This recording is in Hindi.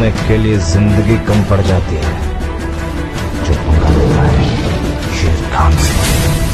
रोने के लिए जिंदगी कम पड़ जाती है जो पंगा लेता है शेर खान से।